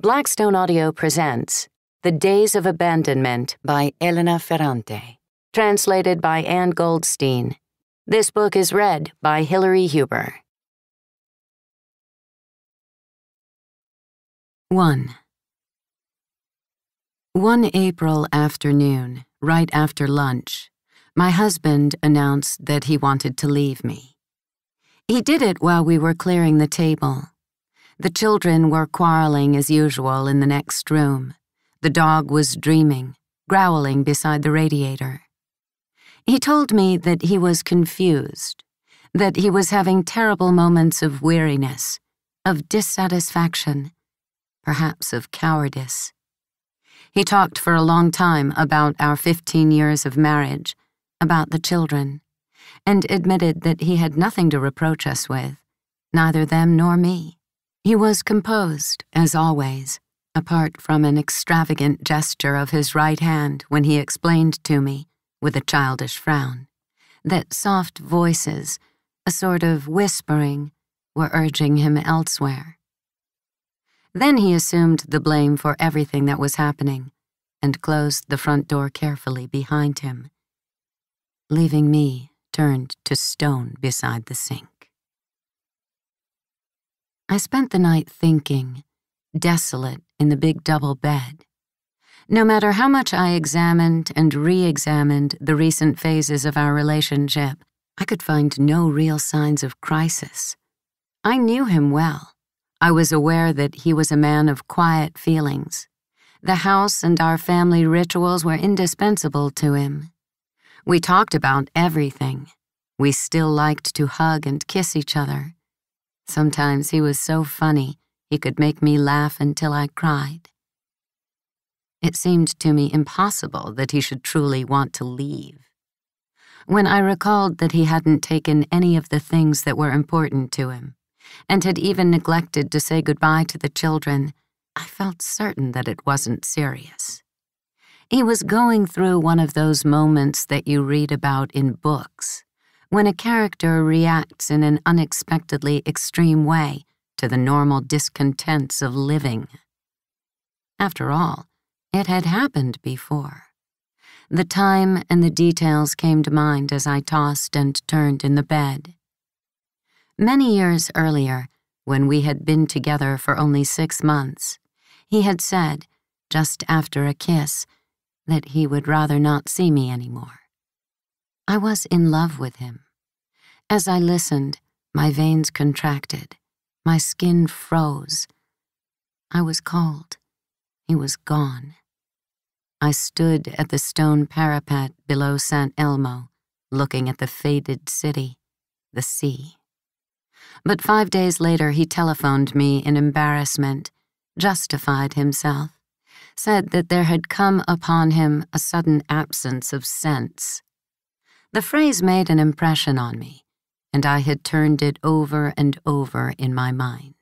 Blackstone Audio presents The Days of Abandonment by Elena Ferrante, translated by Anne Goldstein. This book is read by Hilary Huber. 1. One April afternoon, right after lunch, my husband announced that he wanted to leave me. He did it while we were clearing the table. The children were quarreling as usual in the next room. The dog was dreaming, growling beside the radiator. He told me that he was confused, that he was having terrible moments of weariness, of dissatisfaction, perhaps of cowardice. He talked for a long time about our 15 years of marriage, about the children, and admitted that he had nothing to reproach us with, neither them nor me. He was composed, as always, apart from an extravagant gesture of his right hand when he explained to me, with a childish frown, that soft voices, a sort of whispering, were urging him elsewhere. Then he assumed the blame for everything that was happening and closed the front door carefully behind him, leaving me turned to stone beside the sink. I spent the night thinking, desolate in the big double bed. No matter how much I examined and re-examined the recent phases of our relationship, I could find no real signs of crisis. I knew him well. I was aware that he was a man of quiet feelings. The house and our family rituals were indispensable to him. We talked about everything. We still liked to hug and kiss each other. Sometimes he was so funny, he could make me laugh until I cried. It seemed to me impossible that he should truly want to leave. When I recalled that he hadn't taken any of the things that were important to him, and had even neglected to say goodbye to the children, I felt certain that it wasn't serious. He was going through one of those moments that you read about in books, when a character reacts in an unexpectedly extreme way to the normal discontents of living. After all, it had happened before. The time and the details came to mind as I tossed and turned in the bed. Many years earlier, when we had been together for only 6 months, he had said, just after a kiss, that he would rather not see me anymore. I was in love with him. As I listened, my veins contracted, my skin froze. I was cold. He was gone. I stood at the stone parapet below San Elmo, looking at the faded city, the sea. But 5 days later he telephoned me in embarrassment, justified himself, said that there had come upon him a sudden absence of sense. The phrase made an impression on me, and I had turned it over and over in my mind.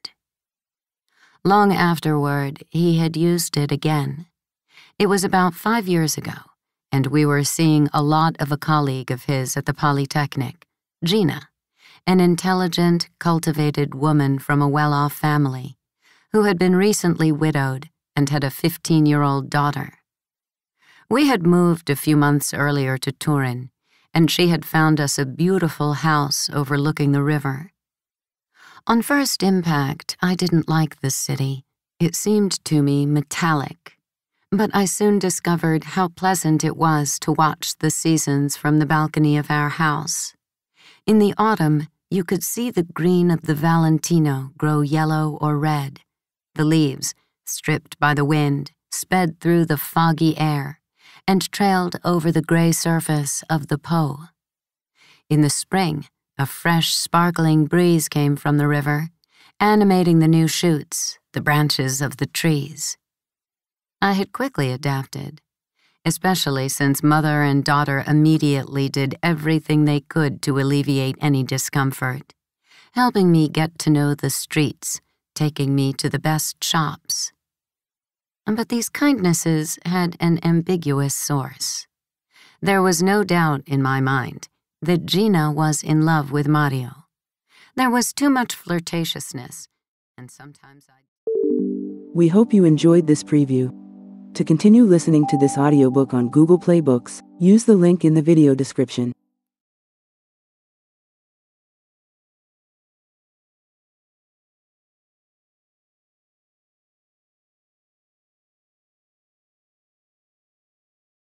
Long afterward, he had used it again. It was about 5 years ago, and we were seeing a lot of a colleague of his at the Polytechnic, Gina, an intelligent, cultivated woman from a well-off family, who had been recently widowed and had a 15-year-old daughter. We had moved a few months earlier to Turin, and she had found us a beautiful house overlooking the river. On first impact, I didn't like the city. It seemed to me metallic, but I soon discovered how pleasant it was to watch the seasons from the balcony of our house. In the autumn, you could see the green of the Valentino grow yellow or red. The leaves, stripped by the wind, sped through the foggy air and trailed over the gray surface of the Po. In the spring, a fresh, sparkling breeze came from the river, animating the new shoots, the branches of the trees. I had quickly adapted, especially since mother and daughter immediately did everything they could to alleviate any discomfort, helping me get to know the streets, taking me to the best shops. But these kindnesses had an ambiguous source. There was no doubt in my mind that Gina was in love with Mario. There was too much flirtatiousness, and sometimes I... We hope you enjoyed this preview. To continue listening to this audiobook on Google Play Books, use the link in the video description.